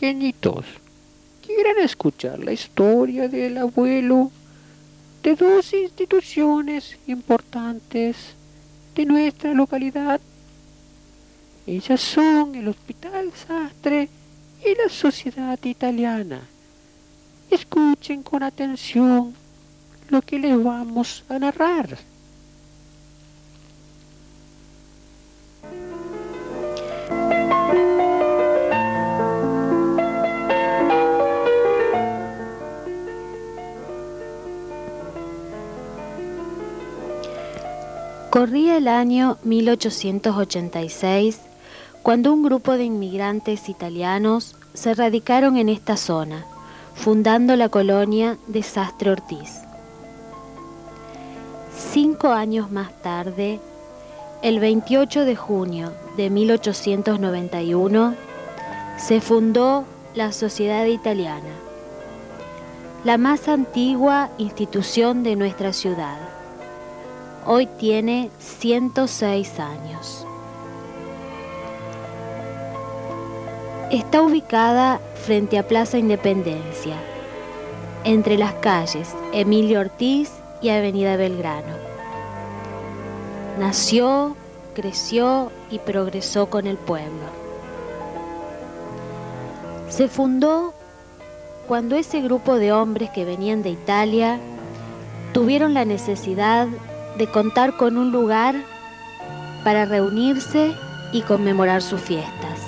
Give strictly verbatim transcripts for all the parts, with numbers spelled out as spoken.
pequeñitos quieran escuchar la historia del abuelo de dos instituciones importantes de nuestra localidad. Ellas son el Hospital Sastre y la Sociedad Italiana. Escuchen con atención lo que les vamos a narrar. Corría el año mil ochocientos ochenta y seis cuando un grupo de inmigrantes italianos se radicaron en esta zona, fundando la colonia de Sastre Ortiz. Cinco años más tarde, el veintiocho de junio de mil ochocientos noventa y uno, se fundó la Sociedad Italiana, la más antigua institución de nuestra ciudad. Hoy tiene ciento seis años. Está ubicada frente a Plaza Independencia, entre las calles Emilio Ortiz y Avenida Belgrano. Nació, creció y progresó con el pueblo. Se fundó cuando ese grupo de hombres que venían de Italia tuvieron la necesidad de contar con un lugar para reunirse y conmemorar sus fiestas.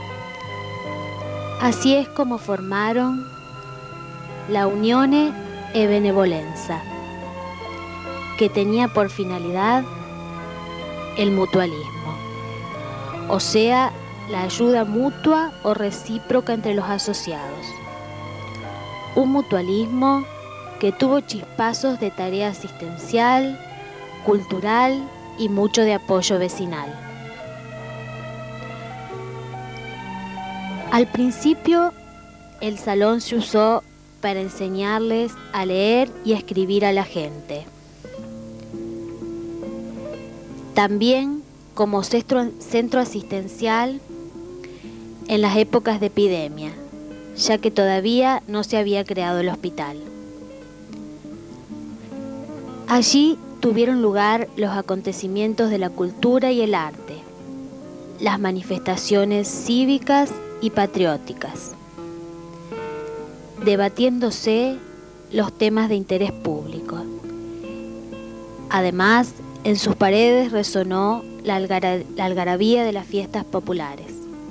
Así es como formaron la Unione e Benevolenza, que tenía por finalidad el mutualismo, o sea, la ayuda mutua o recíproca entre los asociados. Un mutualismo que tuvo chispazos de tarea asistencial, cultural y mucho de apoyo vecinal. Al principio, el salón se usó para enseñarles a leer y a escribir a la gente. También como centro, centro asistencial en las épocas de epidemia, ya que todavía no se había creado el hospital. Allí tuvieron lugar los acontecimientos de la cultura y el arte, las manifestaciones cívicas y patrióticas, debatiéndose los temas de interés público. Además, en sus paredes resonó la, algara- la algarabía de las fiestas populares.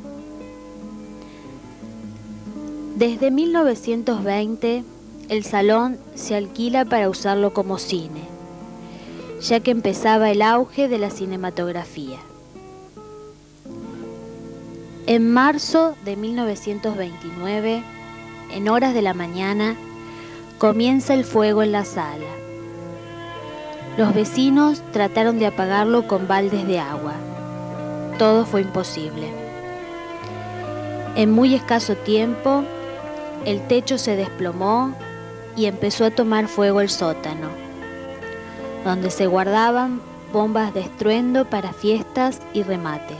Desde mil novecientos veinte, el salón se alquila para usarlo como cine, ya que empezaba el auge de la cinematografía. En marzo de mil novecientos veintinueve, en horas de la mañana, comienza el fuego en la sala. Los vecinos trataron de apagarlo con baldes de agua. Todo fue imposible. En muy escaso tiempo, el techo se desplomó y empezó a tomar fuego el sótano, donde se guardaban bombas de estruendo para fiestas y remates.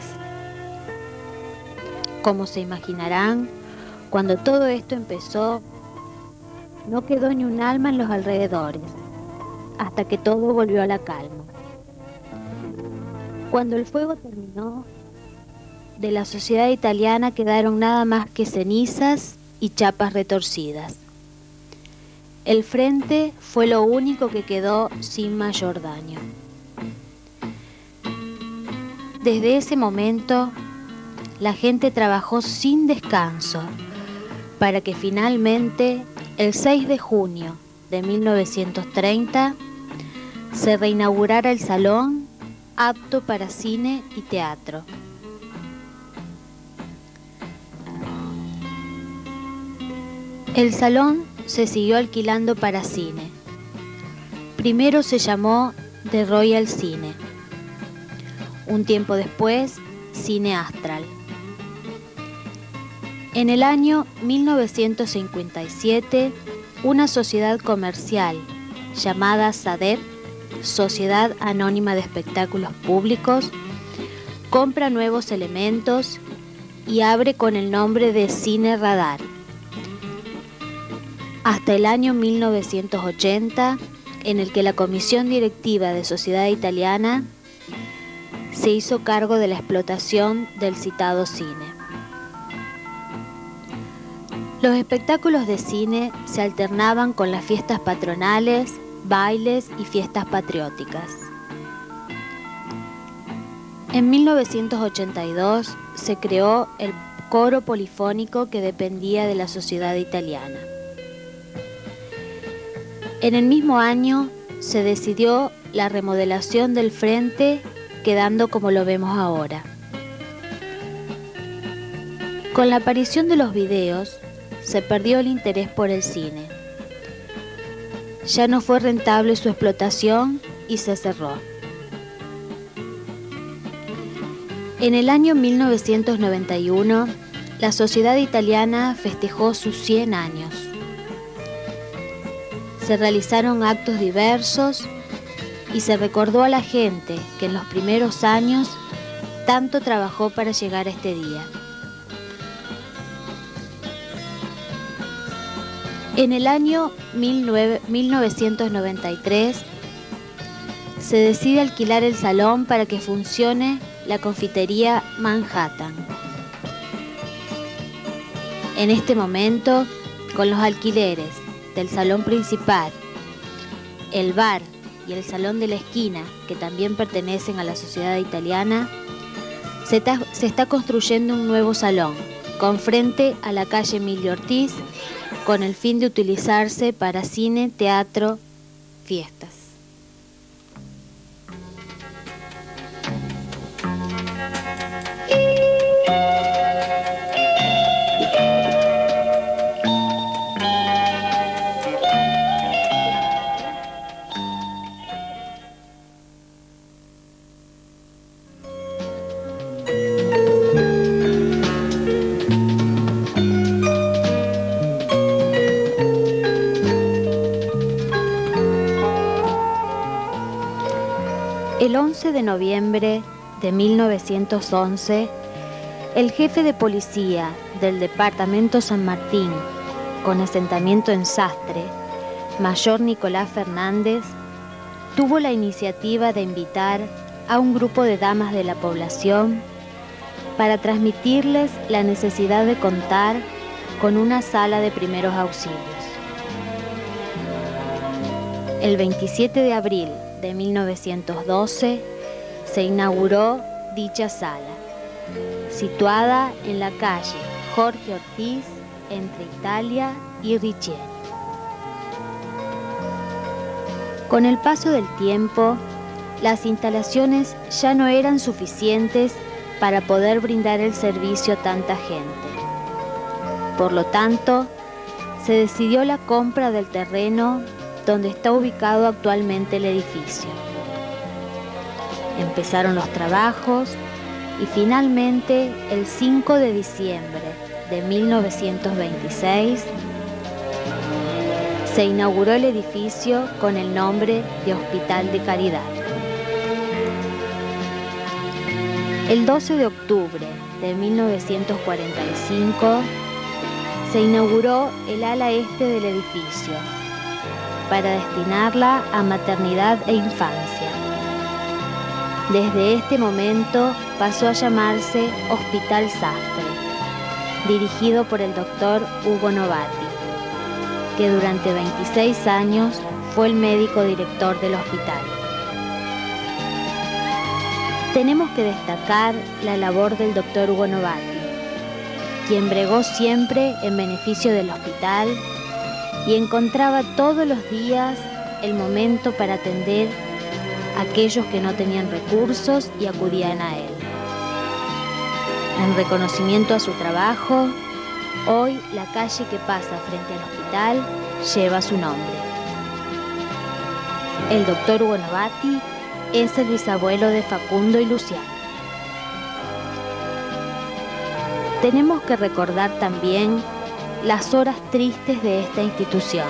Como se imaginarán, cuando todo esto empezó, no quedó ni un alma en los alrededores, hasta que todo volvió a la calma. Cuando el fuego terminó, de la sociedad italiana quedaron nada más que cenizas y chapas retorcidas. El frente fue lo único que quedó sin mayor daño. Desde ese momento, la gente trabajó sin descanso para que finalmente, el seis de junio de mil novecientos treinta, se reinaugurara el salón apto para cine y teatro. El salón se siguió alquilando para cine. Primero se llamó The Royal Cine. Un tiempo después, Cine Astral. En el año mil novecientos cincuenta y siete, una sociedad comercial llamada SADEP, Sociedad Anónima de Espectáculos Públicos, compra nuevos elementos y abre con el nombre de Cine Radar. Hasta el año mil novecientos ochenta, en el que la comisión directiva de Sociedad Italiana se hizo cargo de la explotación del citado cine. Los espectáculos de cine se alternaban con las fiestas patronales, bailes y fiestas patrióticas. En mil novecientos ochenta y dos se creó el coro polifónico que dependía de la Sociedad Italiana. En el mismo año se decidió la remodelación del frente, quedando como lo vemos ahora. Con la aparición de los videos, se perdió el interés por el cine. Ya no fue rentable su explotación y se cerró. En el año mil novecientos noventa y uno, la Sociedad Italiana festejó sus cien años. Se realizaron actos diversos y se recordó a la gente que en los primeros años tanto trabajó para llegar a este día. En el año mil novecientos noventa y tres se decide alquilar el salón para que funcione la confitería Manhattan. En este momento, con los alquileres del salón principal, el bar y el salón de la esquina, que también pertenecen a la Sociedad Italiana, se está, se está construyendo un nuevo salón con frente a la calle Emilio Ortiz, con el fin de utilizarse para cine, teatro, fiestas. El once de noviembre de mil novecientos once, el jefe de policía del departamento San Martín, con asentamiento en Sastre, mayor Nicolás Fernández, tuvo la iniciativa de invitar a un grupo de damas de la población para transmitirles la necesidad de contar con una sala de primeros auxilios. El veintisiete de abril de mil novecientos doce se inauguró dicha sala, situada en la calle Jorge Ortiz, entre Italia y Richelieu. Con el paso del tiempo, las instalaciones ya no eran suficientes para poder brindar el servicio a tanta gente. Por lo tanto, se decidió la compra del terreno donde está ubicado actualmente el edificio. Empezaron los trabajos y finalmente, el cinco de diciembre de mil novecientos veintiséis, se inauguró el edificio con el nombre de Hospital de Caridad. El doce de octubre de mil novecientos cuarenta y cinco se inauguró el ala este del edificio para destinarla a maternidad e infancia. Desde este momento pasó a llamarse Hospital Sastre, dirigido por el doctor Hugo Novati, que durante veintiséis años fue el médico director del hospital. Tenemos que destacar la labor del doctor Hugo Novati, quien bregó siempre en beneficio del hospital y encontraba todos los días el momento para atender a aquellos que no tenían recursos y acudían a él. En reconocimiento a su trabajo, hoy la calle que pasa frente al hospital lleva su nombre. El doctor Hugo Novati es el bisabuelo de Facundo y Luciano. Tenemos que recordar también las horas tristes de esta institución.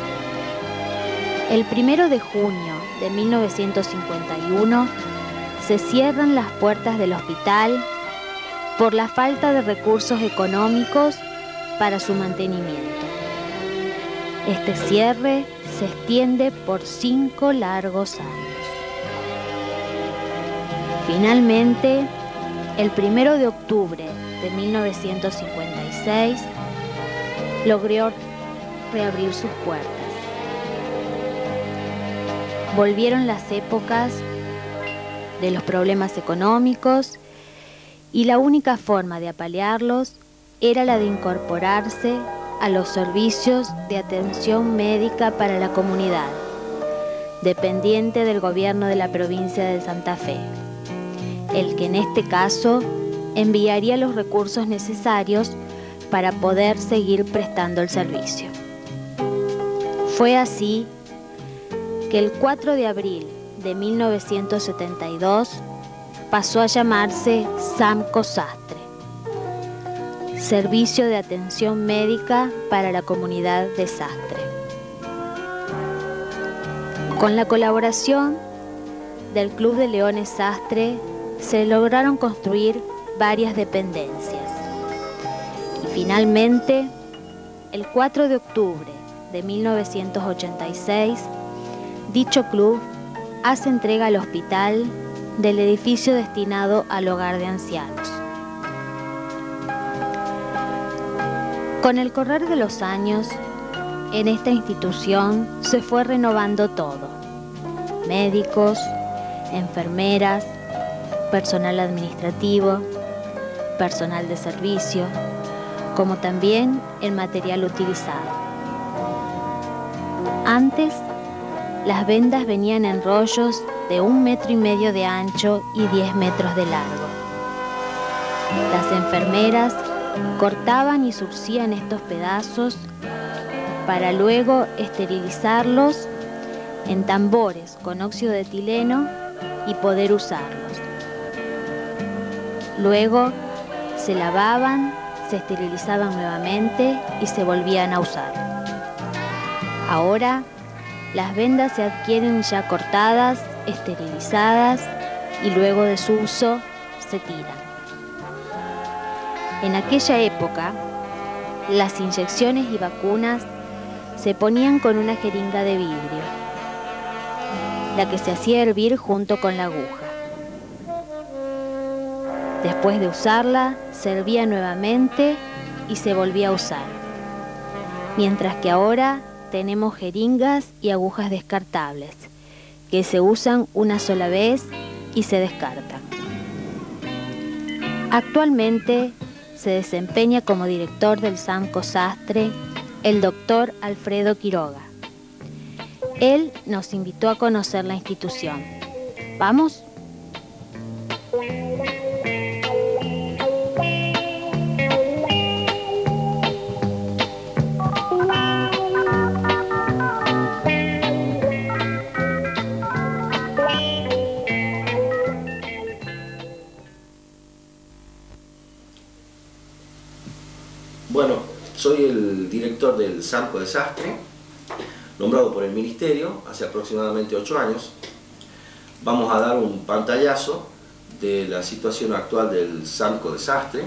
El primero de junio de mil novecientos cincuenta y uno se cierran las puertas del hospital por la falta de recursos económicos para su mantenimiento. Este cierre se extiende por cinco largos años. Finalmente, el primero de octubre de mil novecientos cincuenta y seis, logró reabrir sus puertas. Volvieron las épocas de los problemas económicos y la única forma de apalearlos era la de incorporarse a los servicios de atención médica para la comunidad, dependiente del gobierno de la provincia de Santa Fe, el que en este caso enviaría los recursos necesarios para poder seguir prestando el servicio. Fue así que el cuatro de abril de mil novecientos setenta y dos pasó a llamarse SAMCO Sastre, Servicio de Atención Médica para la Comunidad de Sastre. Con la colaboración del Club de Leones Sastre se lograron construir varias dependencias. Y finalmente, el cuatro de octubre de mil novecientos ochenta y seis, dicho club hace entrega al hospital del edificio destinado al hogar de ancianos. Con el correr de los años, en esta institución se fue renovando todo: médicos, enfermeras, personal administrativo, personal de servicio, como también el material utilizado. Antes, las vendas venían en rollos de un metro y medio de ancho y diez metros de largo. Las enfermeras cortaban y surcían estos pedazos para luego esterilizarlos en tambores con óxido de etileno y poder usarlos. Luego se lavaban, se esterilizaban nuevamente y se volvían a usar. Ahora las vendas se adquieren ya cortadas, esterilizadas y luego de su uso se tiran. En aquella época, las inyecciones y vacunas se ponían con una jeringa de vidrio, la que se hacía hervir junto con la aguja. Después de usarla, se hervía nuevamente y se volvía a usar. Mientras que ahora tenemos jeringas y agujas descartables, que se usan una sola vez y se descartan. Actualmente se desempeña como director del SAMCO Sastre el doctor Alfredo Quiroga. Él nos invitó a conocer la institución. ¿Vamos? Bueno, soy el director del SAMCO de Sastre, nombrado por el Ministerio hace aproximadamente ocho años. Vamos a dar un pantallazo de la situación actual del SAMCO de Sastre.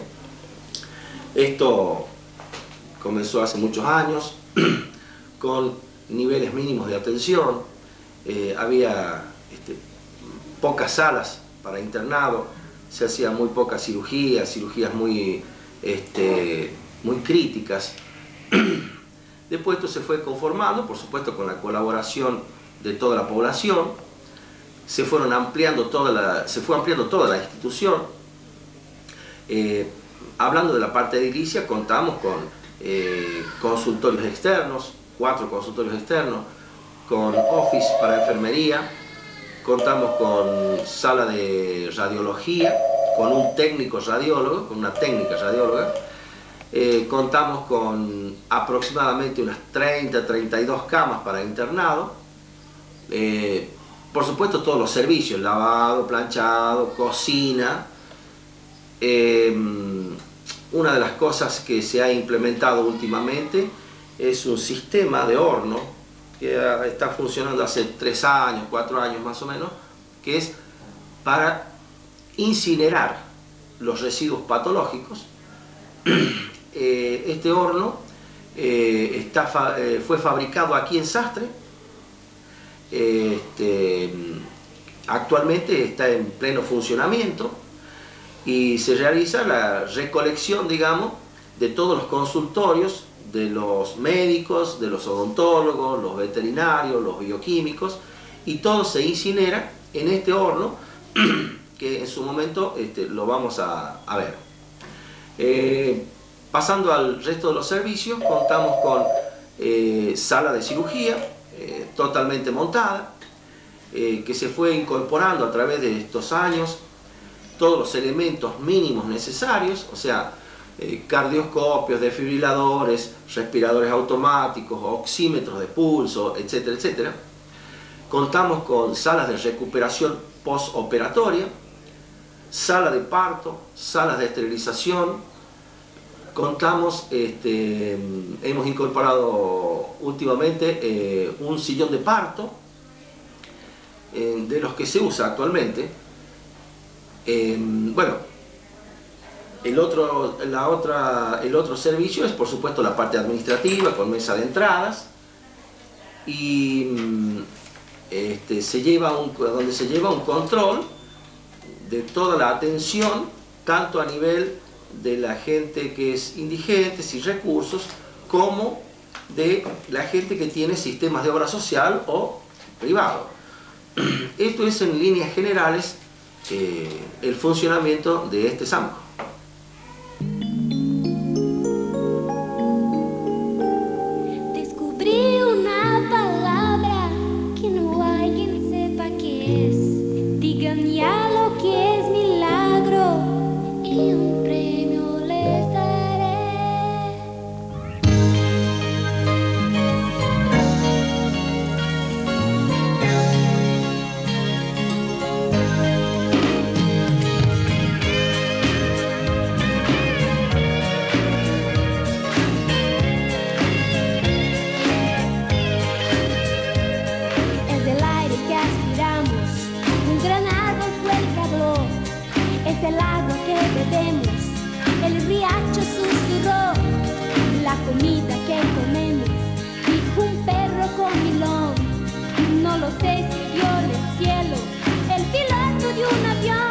Esto comenzó hace muchos años, con niveles mínimos de atención. Eh, había este, pocas salas para internado, se hacían muy pocas cirugías, cirugías muy... Este, muy críticas. Después esto se fue conformando, por supuesto con la colaboración de toda la población, se fueron ampliando toda la, se fue ampliando toda la institución. Eh, hablando de la parte edilicia, contamos con eh, consultorios externos, cuatro consultorios externos, con office para enfermería, contamos con sala de radiología, con un técnico radiólogo, con una técnica radióloga. Eh, contamos con aproximadamente unas treinta a treinta y dos camas para internado. Eh, por supuesto todos los servicios, lavado, planchado, cocina. Eh, una de las cosas que se ha implementado últimamente es un sistema de horno que está funcionando hace tres años, cuatro años más o menos, que es para incinerar los residuos patológicos. Eh, este horno eh, está fa eh, fue fabricado aquí en Sastre. Este, actualmente está en pleno funcionamiento y se realiza la recolección, digamos, de todos los consultorios de los médicos, de los odontólogos, los veterinarios, los bioquímicos, y todo se incinera en este horno que en su momento este, lo vamos a, a ver. Eh, pasando al resto de los servicios, contamos con eh, sala de cirugía eh, totalmente montada, eh, que se fue incorporando a través de estos años todos los elementos mínimos necesarios, o sea, eh, cardioscopios, desfibriladores, respiradores automáticos, oxímetros de pulso, etcétera, etcétera. Contamos con salas de recuperación postoperatoria, sala de parto, salas de esterilización. Contamos, este, hemos incorporado últimamente eh, un sillón de parto, eh, de los que se usa actualmente. Eh, bueno, el otro, la otra, el otro servicio es, por supuesto, la parte administrativa, con mesa de entradas, y este, se lleva un, donde se lleva un control de toda la atención, tanto a nivel de la gente que es indigente, sin recursos, como de la gente que tiene sistemas de obra social o privado. Esto es, en líneas generales, eh, el funcionamiento de este SAMCO. Descubrí una palabra que no alguien sepa qué es. Digan ya lo que es milagro y un premio les daré. Es el aire que aspiramos, un gran árbol fue el que habló. Es el agua que bebemos, el riacho susurró. La comida que comemos, dijo un perro con milón. No lo sé si vio en el cielo el piloto de un avión.